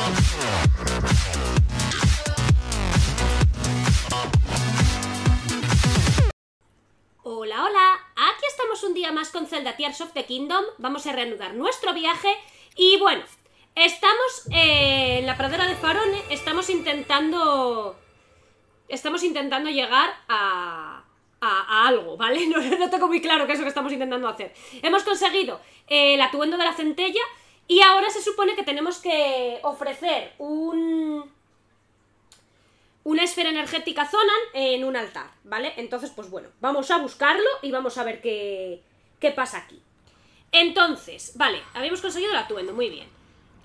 Hola, hola, aquí estamos un día más con Zelda Tears of the Kingdom. Vamos a reanudar nuestro viaje. Y bueno, estamos en la pradera de Farone. Estamos intentando llegar a algo, ¿vale? No tengo muy claro qué es lo que estamos intentando hacer. Hemos conseguido el atuendo de la centella. Y ahora se supone que tenemos que ofrecer una esfera energética Zonan en un altar, ¿vale? Entonces, pues bueno, vamos a buscarlo y vamos a ver qué pasa aquí. Entonces, vale, habíamos conseguido el atuendo, muy bien.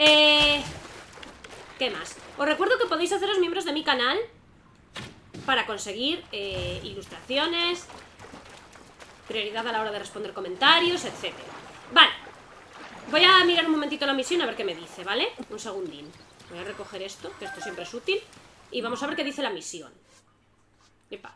¿Qué más? Os recuerdo que podéis haceros miembros de mi canal para conseguir ilustraciones, prioridad a la hora de responder comentarios, etc. Vale, voy a mirar un momentito la misión a ver qué me dice, ¿vale? Un segundín. Voy a recoger esto, que esto siempre es útil. Y vamos a ver qué dice la misión. Epa.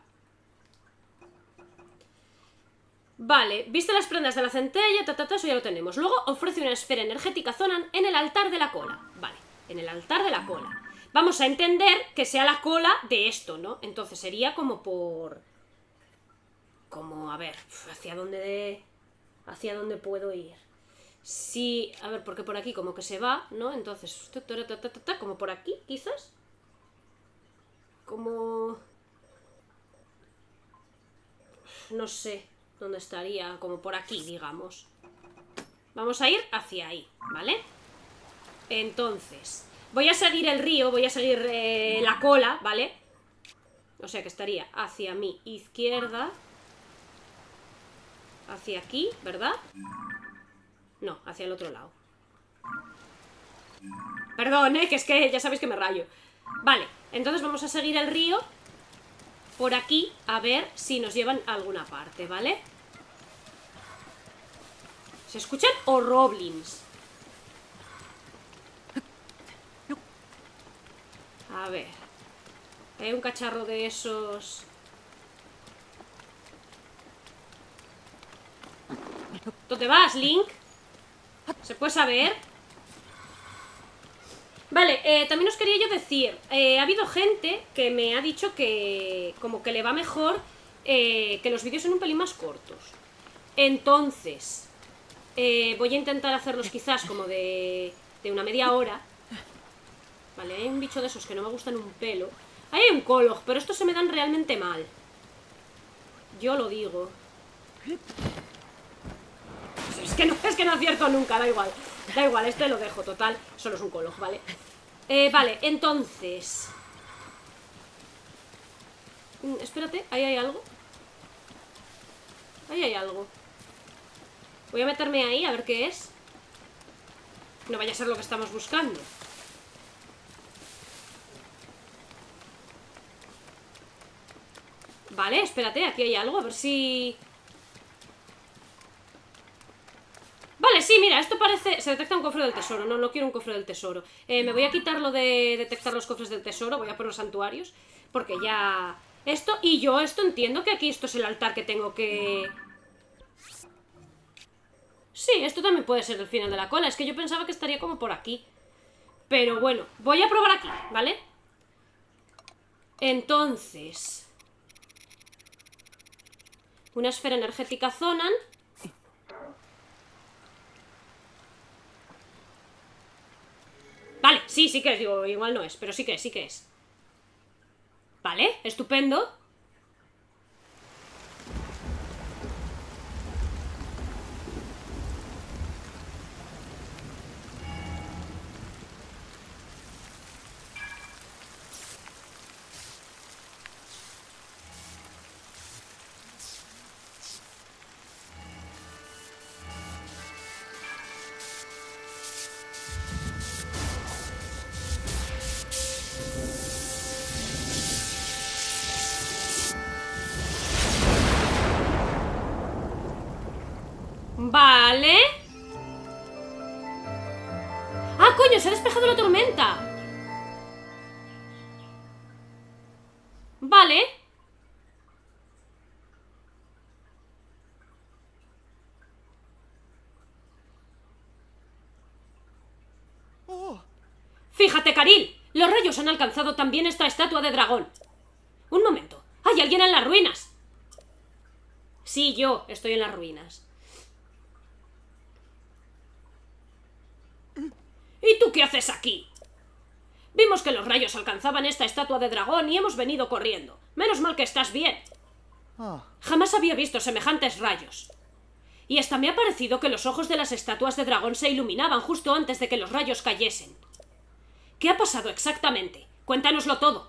Vale, viste las prendas de la centella, eso ya lo tenemos. Luego ofrece una esfera energética Zonan en el altar de la cola. Vale, en el altar de la cola. Vamos a entender que sea la cola de esto, ¿no? Entonces sería como por... Como, a ver, ¿hacia dónde puedo ir? Sí, a ver, porque por aquí como que se va, ¿no? Entonces, como por aquí, quizás. Como... No sé dónde estaría, como por aquí, digamos. Vamos a ir hacia ahí, ¿vale? Entonces, voy a seguir el río, voy a seguir la cola, ¿vale? O sea que estaría hacia mi izquierda. Hacia aquí, ¿verdad? No, hacia el otro lado. Perdón, que es que ya sabéis que me rayo. Vale, entonces vamos a seguir el río por aquí, a ver si nos llevan a alguna parte, ¿vale? ¿Se escuchan Oroblins? A ver. Hay un cacharro de esos. ¿Dónde vas, Link? ¿Se puede saber? Vale, también os quería yo decir, ha habido gente que me ha dicho que como que le va mejor que los vídeos son un pelín más cortos. Entonces, voy a intentar hacerlos quizás como de una media hora. Vale, hay un bicho de esos que no me gustan un pelo. Ahí hay un Kolog, pero estos se me dan realmente mal. Yo lo digo. Es que no acierto nunca, da igual. Da igual, este lo dejo, total. Solo es un Kolog, ¿vale? Vale, entonces... espérate, ahí hay algo. Ahí hay algo. Voy a meterme ahí a ver qué es. No vaya a ser lo que estamos buscando. Vale, espérate, aquí hay algo, a ver si... Vale, sí, mira, esto parece... Se detecta un cofre del tesoro. No quiero un cofre del tesoro. Me voy a quitar lo de detectar los cofres del tesoro. Voy a poner los santuarios. Porque ya... Esto, y yo esto entiendo que aquí esto es el altar que tengo que... Sí, esto también puede ser el final de la cola. Es que yo pensaba que estaría como por aquí. Pero bueno, voy a probar aquí, ¿vale? Entonces... Una esfera energética Zonan. Vale, sí que es, digo, igual no es, pero sí que es. Vale, estupendo. Vale. ¡Ah, coño! Se ha despejado la tormenta. Vale. Fíjate Karil! Los rayos han alcanzado también esta estatua de dragón. Un momento. ¡Hay alguien en las ruinas! Sí, yo estoy en las ruinas. ¿Y tú qué haces aquí? Vimos que los rayos alcanzaban esta estatua de dragón y hemos venido corriendo. Menos mal que estás bien. Jamás había visto semejantes rayos. Y hasta me ha parecido que los ojos de las estatuas de dragón se iluminaban justo antes de que los rayos cayesen. ¿Qué ha pasado exactamente? Cuéntanoslo todo.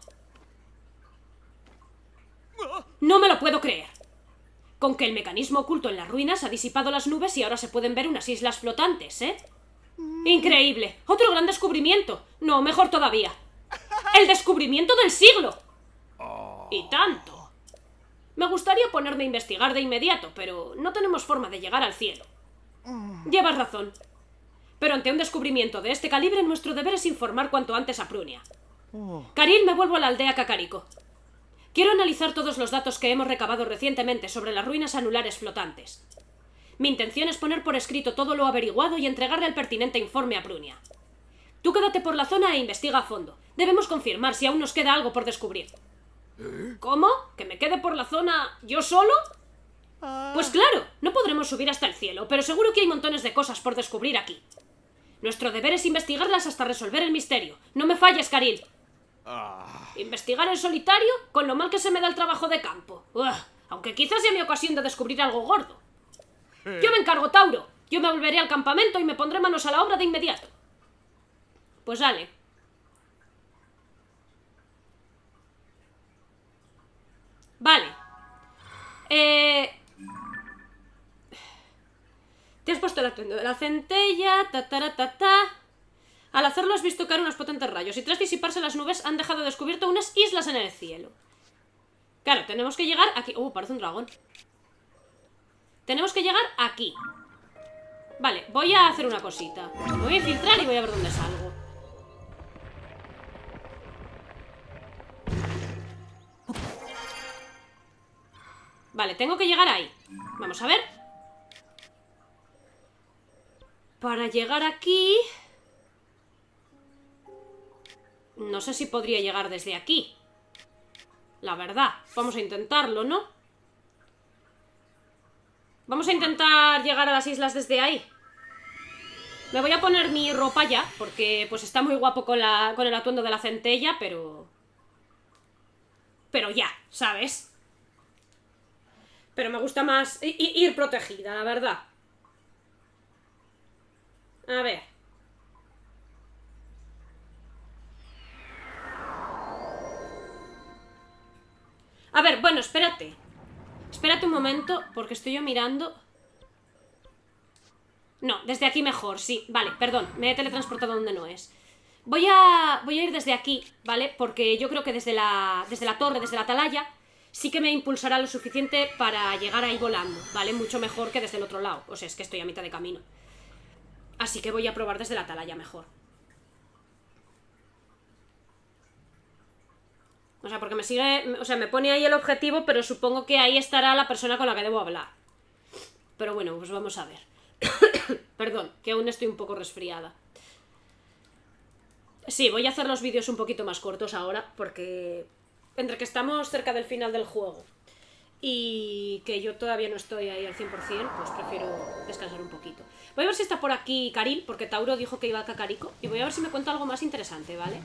No me lo puedo creer. Con que el mecanismo oculto en las ruinas ha disipado las nubes y ahora se pueden ver unas islas flotantes, ¿eh? ¡Increíble! ¡Otro gran descubrimiento! No, mejor todavía. ¡El descubrimiento del siglo! ¡Y tanto! Me gustaría ponerme a investigar de inmediato, pero no tenemos forma de llegar al cielo. Llevas razón. Pero ante un descubrimiento de este calibre, nuestro deber es informar cuanto antes a Prunia. Karil, me vuelvo a la aldea Kakariko. Quiero analizar todos los datos que hemos recabado recientemente sobre las ruinas anulares flotantes. Mi intención es poner por escrito todo lo averiguado y entregarle el pertinente informe a Prunia. Tú quédate por la zona e investiga a fondo. Debemos confirmar si aún nos queda algo por descubrir. ¿Cómo? ¿Que me quede por la zona yo solo? Pues claro, no podremos subir hasta el cielo, pero seguro que hay montones de cosas por descubrir aquí. Nuestro deber es investigarlas hasta resolver el misterio. No me falles, Karil. ¿Investigar en solitario? Con lo mal que se me da el trabajo de campo. Aunque quizás sea mi ocasión de descubrir algo gordo. Yo me encargo, Tauro. Yo me volveré al campamento y me pondré manos a la obra de inmediato. Pues dale. Vale. Te has puesto el atuendo de la centella. Al hacerlo has visto caer unos potentes rayos y tras disiparse las nubes han dejado descubierto unas islas en el cielo. Claro, tenemos que llegar aquí. Parece un dragón. Tenemos que llegar aquí. Vale, voy a hacer una cosita. Me voy a infiltrar y voy a ver dónde salgo. Vale, tengo que llegar ahí. Vamos a ver. Para llegar aquí... No sé si podría llegar desde aquí. La verdad. Vamos a intentarlo, ¿no? Vamos a intentar llegar a las islas desde ahí. Me voy a poner mi ropa ya, porque pues está muy guapo con el atuendo de la centella, pero ya, ¿sabes? Pero me gusta más ir protegida, la verdad. A ver. A ver, bueno, espérate. Espérate un momento, porque estoy yo mirando... No, desde aquí mejor, sí. Vale, perdón, me he teletransportado donde no es. Voy a ir desde aquí, ¿vale? Porque yo creo que desde la torre, desde la atalaya, sí que me impulsará lo suficiente para llegar ahí volando, ¿vale? Mucho mejor que desde el otro lado. O sea, es que estoy a mitad de camino. Así que voy a probar desde la atalaya mejor. O sea, porque me sigue... O sea, me pone ahí el objetivo, pero supongo que ahí estará la persona con la que debo hablar. Pero bueno, pues vamos a ver. Perdón, que aún estoy un poco resfriada. Sí, voy a hacer los vídeos un poquito más cortos ahora, porque... Entre que estamos cerca del final del juego y que yo todavía no estoy ahí al 100%, pues prefiero descansar un poquito. Voy a ver si está por aquí Karil, porque Tauro dijo que iba a Kakariko, y voy a ver si me cuenta algo más interesante, ¿vale?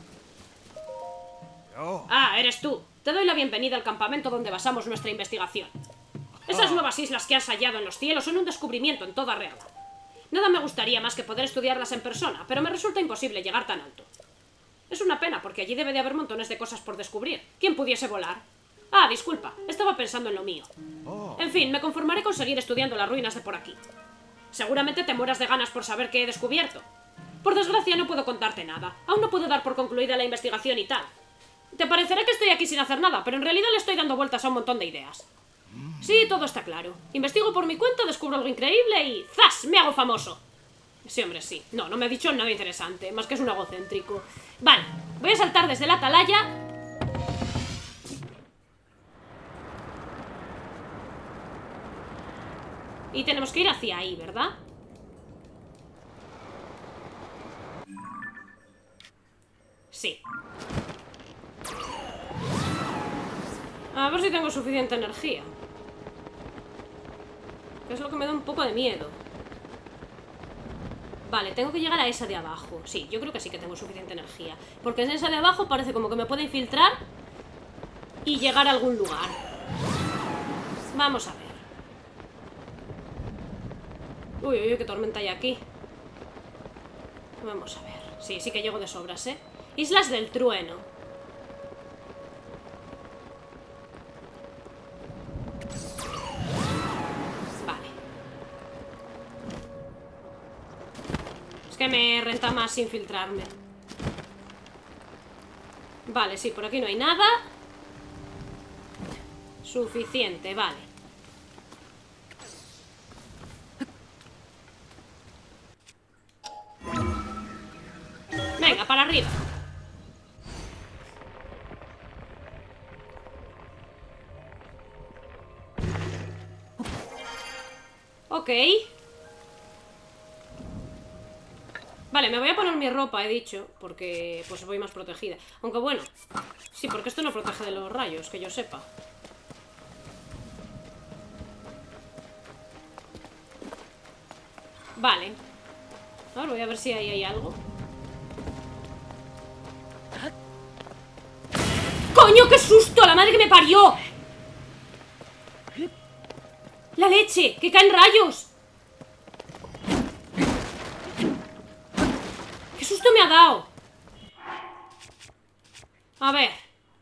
Ah, eres tú. Te doy la bienvenida al campamento donde basamos nuestra investigación. Esas nuevas islas que has hallado en los cielos son un descubrimiento en toda regla. Nada me gustaría más que poder estudiarlas en persona, pero me resulta imposible llegar tan alto. Es una pena, porque allí debe de haber montones de cosas por descubrir. ¿Quién pudiese volar? Ah, disculpa, estaba pensando en lo mío. En fin, me conformaré con seguir estudiando las ruinas de por aquí. Seguramente te mueras de ganas por saber qué he descubierto. Por desgracia no puedo contarte nada. Aún no puedo dar por concluida la investigación y tal. Te parecerá que estoy aquí sin hacer nada, pero en realidad le estoy dando vueltas a un montón de ideas. Sí, todo está claro. Investigo por mi cuenta, descubro algo increíble y ¡zas! ¡Me hago famoso! Sí, hombre, sí. No me ha dicho nada interesante, más que es un egocéntrico. Vale, voy a saltar desde la atalaya. Y tenemos que ir hacia ahí, ¿verdad? Sí. A ver si tengo suficiente energía. Que es lo que me da un poco de miedo. Vale, tengo que llegar a esa de abajo. Sí, yo creo que sí que tengo suficiente energía. Porque en esa de abajo parece como que me puede infiltrar y llegar a algún lugar. Vamos a ver. Uy, uy, uy, qué tormenta hay aquí. Vamos a ver. Sí, sí que llego de sobras, ¿eh? Islas del Trueno. Vale. Es que me renta más infiltrarme. Vale, sí, por aquí no hay nada. Suficiente, vale. Venga, para arriba. Ok. Vale, me voy a poner mi ropa, he dicho, porque pues voy más protegida. Aunque bueno, sí, porque esto no protege de los rayos, que yo sepa. Vale. Ahora voy a ver si ahí hay algo. ¡Coño, qué susto! ¡La madre que me parió! ¡La leche! ¡Que caen rayos! ¡Qué susto me ha dado! A ver.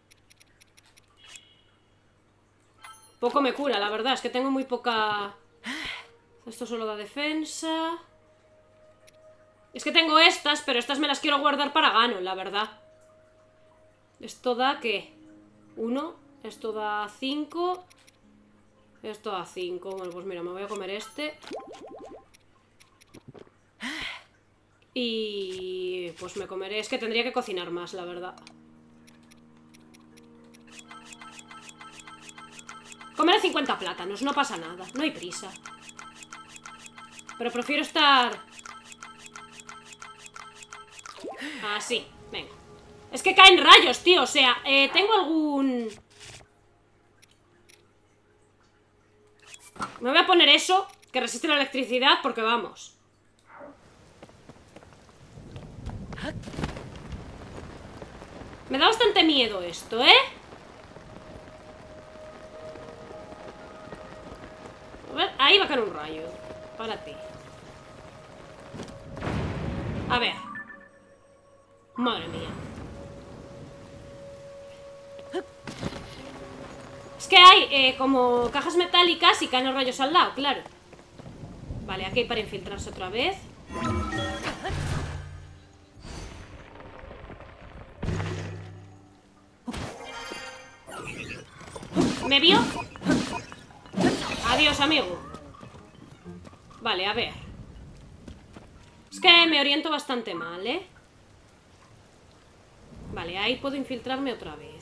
Poco me cura, la verdad. Es que tengo muy poca... Esto solo da defensa. Es que tengo estas, pero estas me las quiero guardar para Ganon, la verdad. Esto da, ¿qué? 1. Esto da 5. Esto da 5. Bueno, pues mira, me voy a comer este. Y... pues me comeré... Es que tendría que cocinar más, la verdad. Comeré 50 plátanos, no pasa nada. No hay prisa. Pero prefiero estar... así, venga. Es que caen rayos, tío, o sea, tengo algún... Me voy a poner eso, que resiste la electricidad, porque vamos. Me da bastante miedo esto, ¿eh? A ver, ahí va a caer un rayo. Para ti. A ver. Madre mía. Es que hay como cajas metálicas y caen los rayos al lado, claro. Vale, aquí hay para infiltrarse otra vez. ¿Me vio? Adiós, amigo. Vale, a ver. Es que me oriento bastante mal, ¿eh? Vale, ahí puedo infiltrarme otra vez.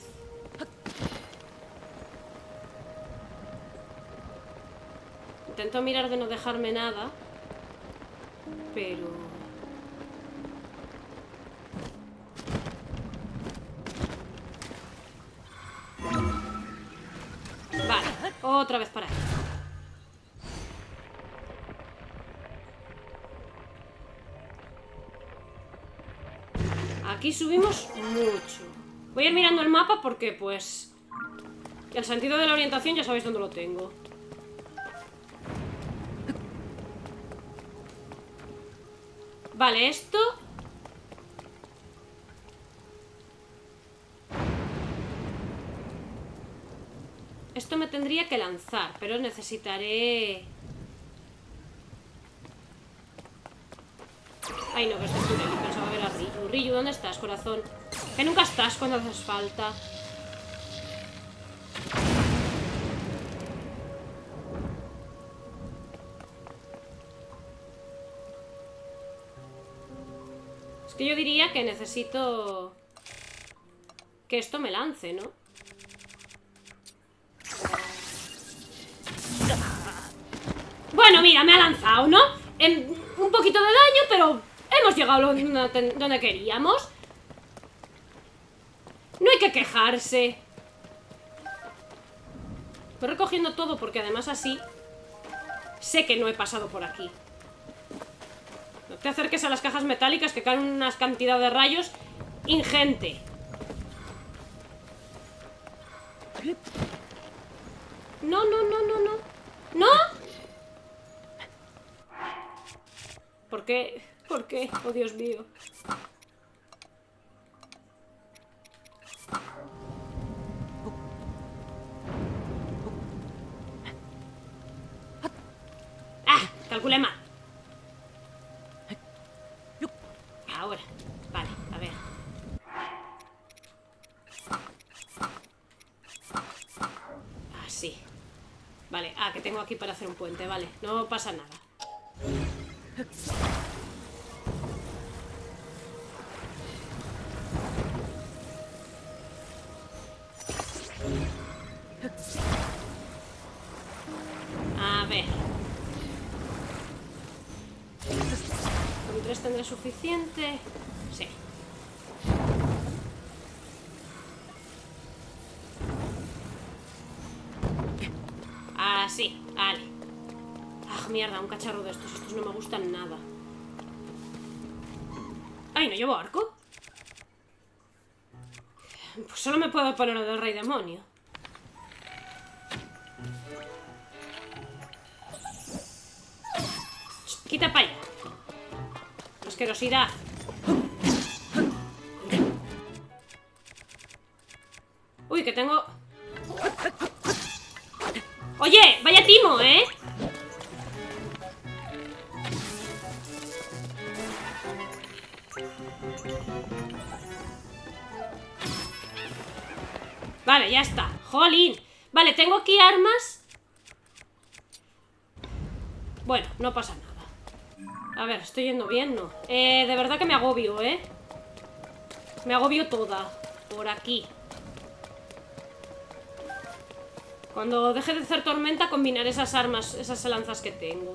Intento mirar de no dejarme nada. Pero... vale, otra vez para ahí. Aquí subimos mucho. Voy a ir mirando el mapa porque, pues... el sentido de la orientación ya sabéis dónde lo tengo. Vale, esto... esto me tendría que lanzar, pero necesitaré... ay, no, que este es túnel. Pensaba ver a Ryu. Ryu, ¿dónde estás, corazón? Que nunca estás cuando haces falta. Es que yo diría que necesito... que esto me lance, ¿no? Bueno, mira, me ha lanzado, ¿no? Un poquito de daño, pero hemos llegado donde queríamos. No hay que quejarse. Voy recogiendo todo porque además así sé que no he pasado por aquí. No te acerques a las cajas metálicas que caen una cantidad de rayos ingente. No, no, no, no, no. ¡No! ¿Por qué? ¿Por qué? Oh, Dios mío. ¡Ah! Calculé mal. Ahora. Vale, a ver. Así. Vale, que tengo aquí para hacer un puente, vale. No pasa nada. A ver. Con 3 tendré suficiente. Sí. Así, vale. Ah, mierda, un cacharro de estos. Estos no me gustan nada. Ay, ¿no llevo arco? Pues solo me puedo poner el del rey demonio. Quita para allá. Asquerosidad. Uy, que tengo... Oye, vaya timo, ¿eh? Vale, ya está. Jolín. Vale, tengo aquí armas. Bueno, no pasa nada. A ver, ¿estoy yendo bien? No. De verdad que me agobio, ¿eh? Me agobio toda. Por aquí. Cuando deje de hacer tormenta, combinaré esas armas, esas lanzas que tengo.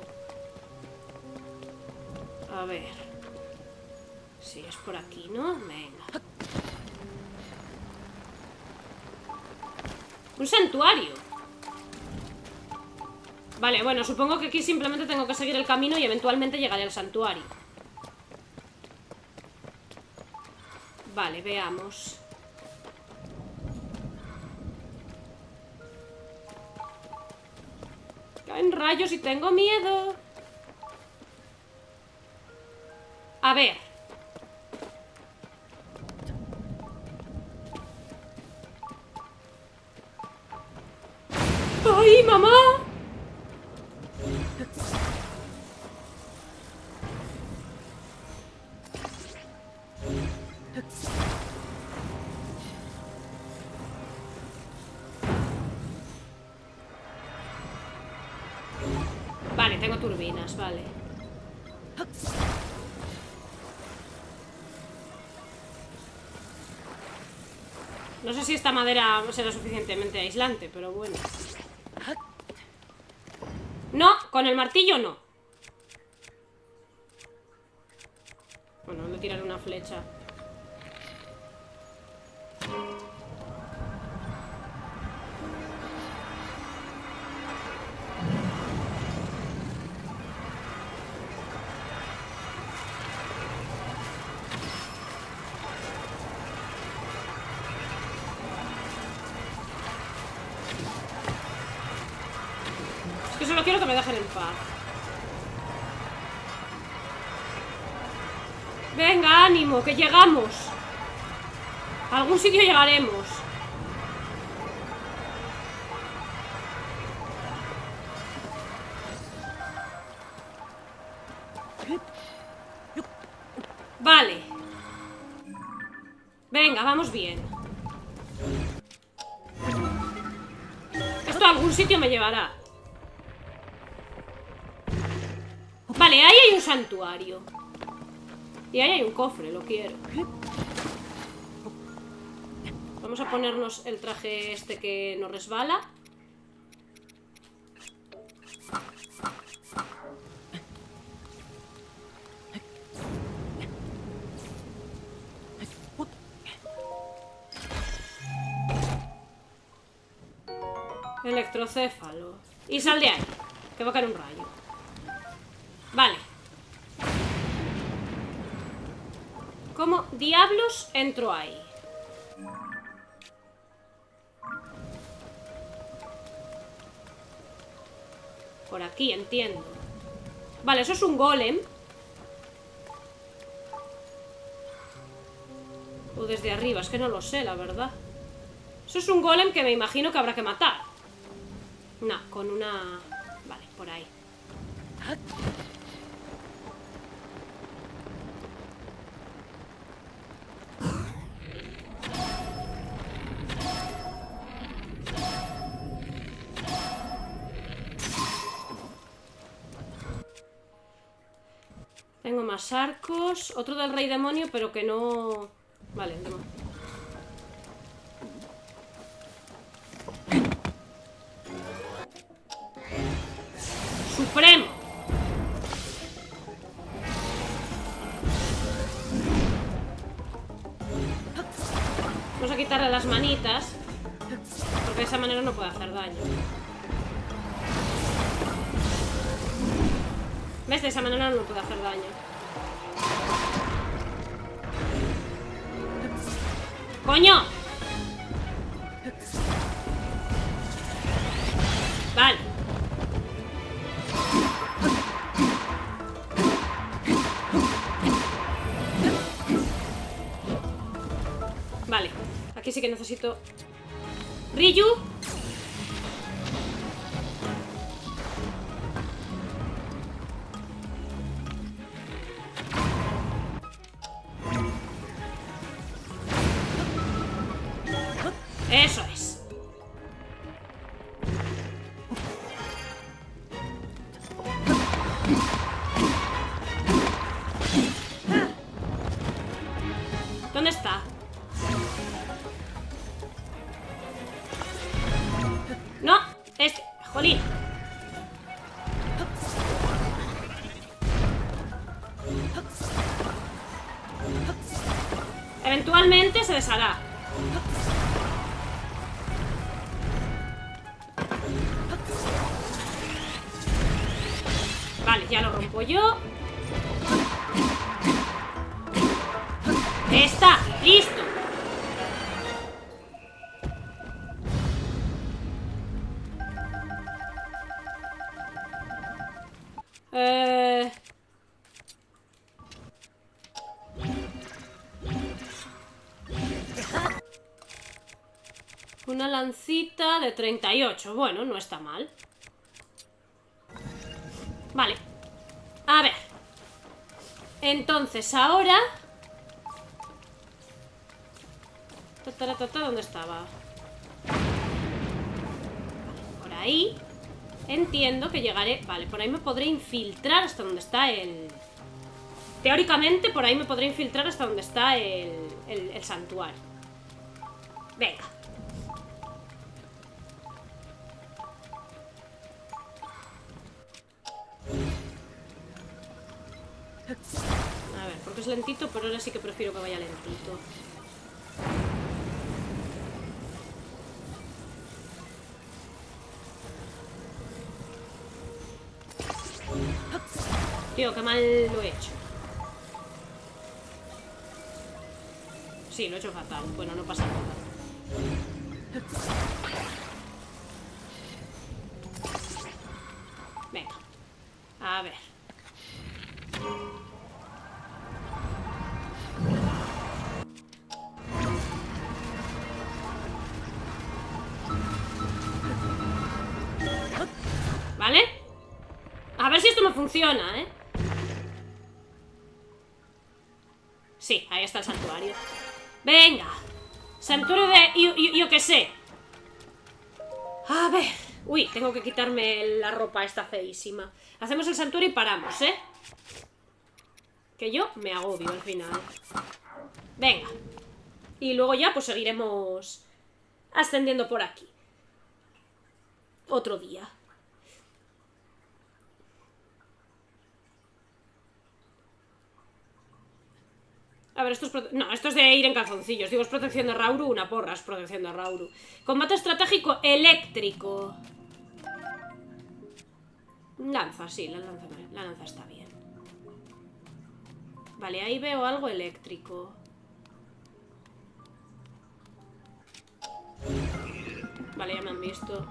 A ver. Sí, es por aquí, ¿no? Venga. Un santuario. Vale, bueno, supongo que aquí simplemente tengo que seguir el camino y eventualmente llegaré al santuario. Vale, veamos. Caen rayos y tengo miedo. A ver. ¡Ay, mamá! Vale, tengo turbinas, vale. No sé si esta madera será suficientemente aislante, pero bueno. No, con el martillo no. Bueno, le tiraré una flecha. Es que solo quiero que me dejen en paz. Venga, ánimo, que llegamos. A algún sitio llegaremos. Vale. Venga, vamos bien. Esto a algún sitio me llevará. Vale, ahí hay un santuario. Y ahí hay un cofre, lo quiero. Vamos a ponernos el traje este que nos resbala. Electrocéfalo. Y sal de ahí, que va a caer un rayo. Vale. ¿Cómo diablos entro ahí? Por aquí, entiendo. Vale, eso es un golem. O desde arriba, es que no lo sé, la verdad. Eso es un golem que me imagino que habrá que matar. No, con una... Vale, por ahí. Tengo más arcos. Otro del rey demonio, pero que no... Vale, no. ¡Supremo! Vamos a quitarle las manitas, porque de esa manera no puede hacer daño. ¿Ves? De esa manera no puede hacer daño. ¡Coño! Vale. Vale. Aquí sí que necesito... Ryu. Eso es. ¿Dónde está? No, este. Jolín. Eventualmente se deshará. Vale, ya lo rompo yo. ¡Está! ¡Listo! Una lancita de 38. Bueno, no está mal. Vale. A ver. Entonces, ahora... ¿Dónde estaba? Vale, por ahí. Entiendo que llegaré... Vale, por ahí me podré infiltrar hasta donde está el... Teóricamente, por ahí me podré infiltrar hasta donde está el santuario. Venga. A ver, porque es lentito, pero ahora sí que prefiero que vaya lentito. Tío, qué mal lo he hecho. Sí, lo he hecho fatal. Bueno, no pasa nada. Venga. A ver. ¿Vale? A ver si esto me funciona, ¿eh? Sí, ahí está el santuario. ¡Venga! Santuario de... Yo qué sé. A ver... Uy, tengo que quitarme la ropa esta feísima. Hacemos el santuario y paramos, ¿eh? Que yo me agobio al final. Venga. Y luego ya pues seguiremos ascendiendo por aquí. Otro día. A ver, esto es... No, esto es de ir en calzoncillos. Digo, es protección de Rauru, una porra es protección de Rauru. Combate estratégico eléctrico. Lanza, sí, la lanza está bien. Vale, ahí veo algo eléctrico. Vale, ya me han visto.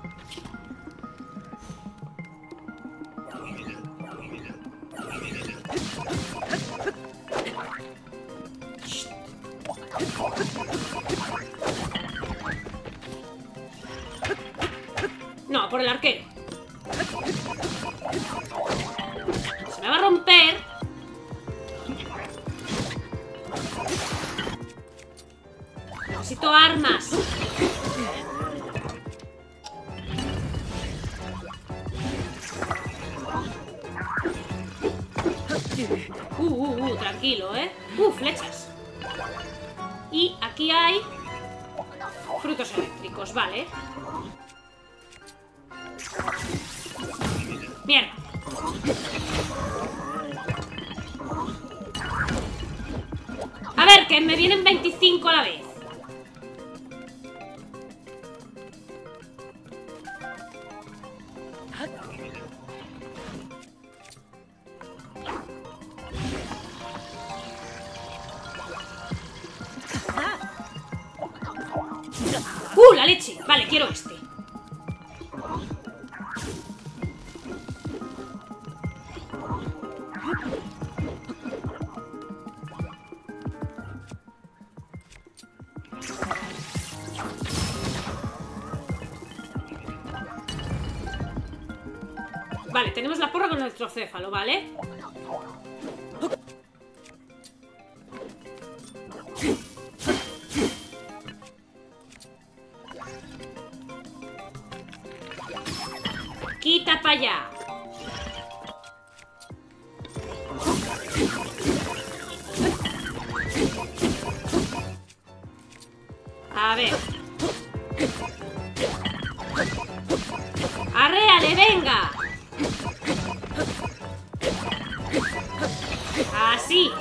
No, por el arquero. Se me va a romper. Necesito armas. Tranquilo, ¿eh? Flechas. Y aquí hay frutos eléctricos, vale. Mierda. A ver, que me vienen 25 a la vez. ¡La leche! Vale, quiero este. Vale, tenemos la porra con el electrocéfalo, ¿vale? Quita para allá. A ver. ¡Arréale, venga! Así.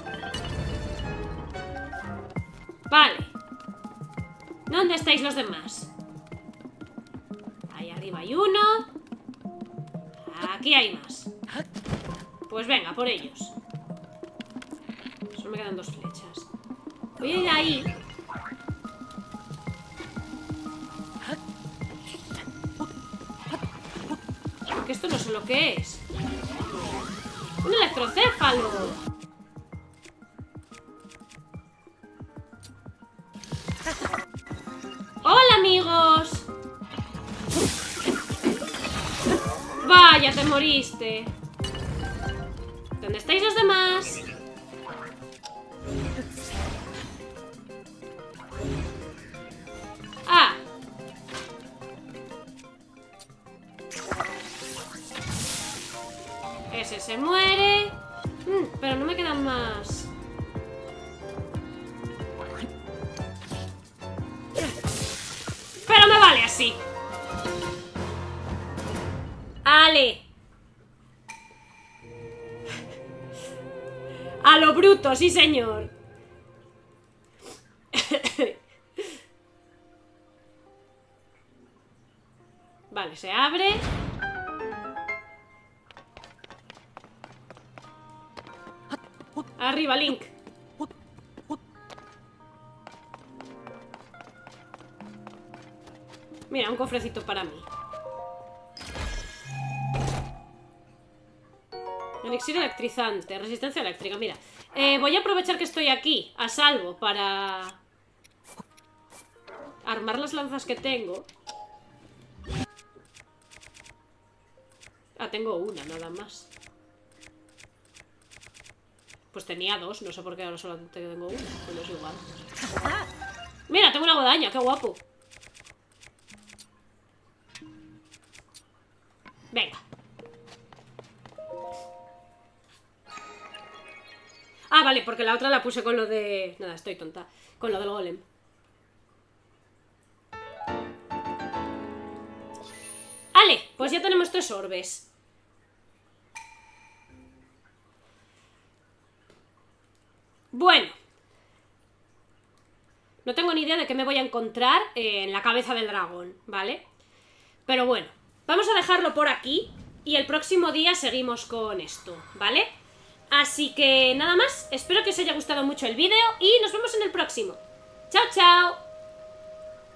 Vale. ¿Dónde estáis los demás? Ahí arriba hay uno. Aquí hay más. Pues venga, por ellos. Solo me quedan 2 flechas. Voy a ir ahí. Porque esto no sé lo que es. ¡Un electrocéfalo! ¡Hola, amigos! ¡Vaya, te moriste! ¿Dónde estáis los demás? ¡Ah! Ese se muere. Pero no me quedan más. Pero me vale así. ¡Ale! A lo bruto, sí señor. Vale, se abre. Arriba, Link. Mira, un cofrecito para mí. Elixir electrizante, resistencia eléctrica, mira. Voy a aprovechar que estoy aquí, a salvo, para armar las lanzas que tengo. Ah, tengo una, nada más. Pues tenía 2, no sé por qué ahora solamente tengo una, pero es igual. Mira, tengo una guadaña, qué guapo. Venga. Ah, vale, porque la otra la puse con lo de... Nada, estoy tonta. Con lo del golem. Vale, pues ya tenemos 3 orbes. Bueno, No tengo ni idea de qué me voy a encontrar en la cabeza del dragón, ¿vale? Pero bueno, vamos a dejarlo por aquí y el próximo día seguimos con esto, ¿vale? Así que nada más, espero que os haya gustado mucho el vídeo y nos vemos en el próximo. ¡Chao, chao!